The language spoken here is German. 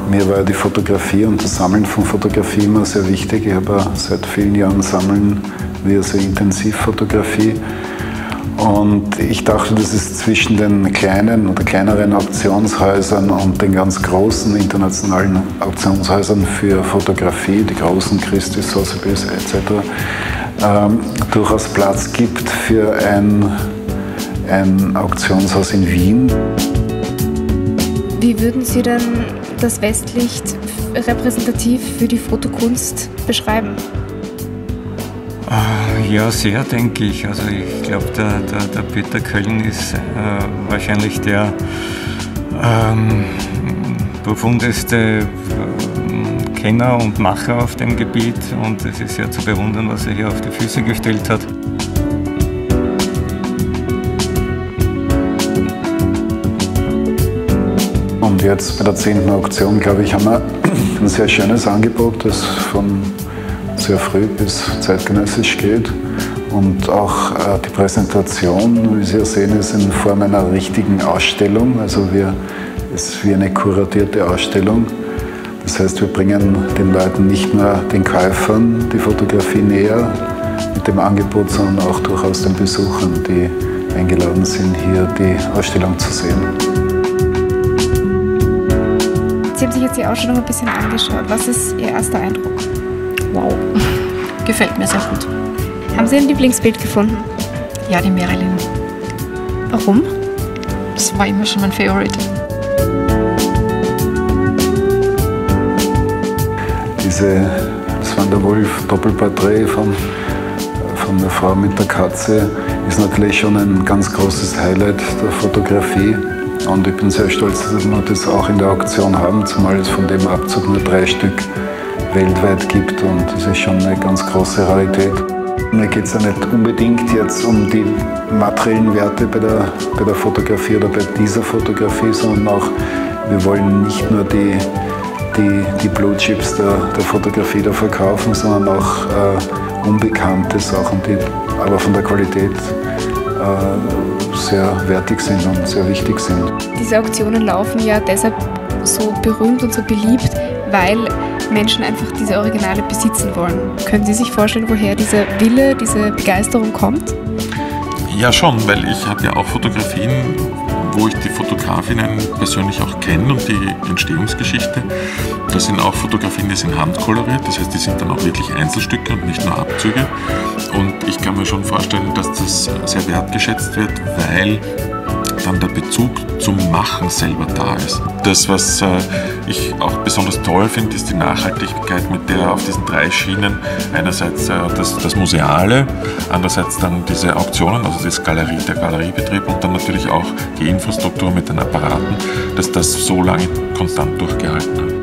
Mir war die Fotografie und das Sammeln von Fotografie immer sehr wichtig. Ich habe seit vielen Jahren sammeln wir sehr intensiv Fotografie. Und ich dachte, das ist zwischen den kleinen oder kleineren Auktionshäusern und den ganz großen internationalen Auktionshäusern für Fotografie, die großen Christie's, Sotheby's etc., durchaus Platz gibt für ein Auktionshaus in Wien. Wie würden Sie denn das Westlicht repräsentativ für die Fotokunst beschreiben? Ja, sehr, denke ich. Also ich glaube, der Peter Köln ist wahrscheinlich der profundeste Kenner und Macher auf dem Gebiet, und es ist ja zu bewundern, was er hier auf die Füße gestellt hat. Und jetzt bei der 10. Auktion, glaube ich, haben wir ein sehr schönes Angebot, das von sehr früh bis zeitgenössisch geht. Und auch die Präsentation, wie Sie ja sehen, ist in Form einer richtigen Ausstellung. Also es ist wie eine kuratierte Ausstellung. Das heißt, wir bringen den Leuten, nicht nur den Käufern, die Fotografie näher mit dem Angebot, sondern auch durchaus den Besuchern, die eingeladen sind, hier die Ausstellung zu sehen. Sie haben sich jetzt die Ausstellung ein bisschen angeschaut. Was ist Ihr erster Eindruck? Wow, gefällt mir sehr gut. Haben Sie ein Lieblingsbild gefunden? Ja, die Marilyn. Warum? Das war immer schon mein Favorite. Das Van der Wolf Doppelporträt von der Frau mit der Katze ist natürlich schon ein ganz großes Highlight der Fotografie. Und ich bin sehr stolz, dass wir das auch in der Auktion haben, zumal es von dem Abzug nur 3 Stück weltweit gibt, und das ist schon eine ganz große Rarität. Mir geht es ja nicht unbedingt jetzt um die materiellen Werte bei der Fotografie oder bei dieser Fotografie, sondern auch, wir wollen nicht nur die Blue Chips der Fotografie da verkaufen, sondern auch unbekannte Sachen, die aber von der Qualität sehr wertig sind und sehr wichtig sind. Diese Auktionen laufen ja deshalb so berühmt und so beliebt, weil Menschen einfach diese Originale besitzen wollen. Können Sie sich vorstellen, woher dieser Wille, diese Begeisterung kommt? Ja schon, weil ich habe ja auch Fotografien, wo ich die Fotografinnen persönlich auch kenne und die Entstehungsgeschichte. Das sind auch Fotografien, die sind handkoloriert, das heißt, die sind dann auch wirklich Einzelstücke und nicht nur Abzüge. Und ich kann mir schon vorstellen, dass das sehr wertgeschätzt wird, weil dann der Bezug zum Machen selber da ist. Das, was ich auch besonders toll finde, ist die Nachhaltigkeit, mit der auf diesen 3 Schienen einerseits das Museale, andererseits dann diese Auktionen, also der Galeriebetrieb, und dann natürlich auch die Infrastruktur mit den Apparaten, dass das so lange konstant durchgehalten hat.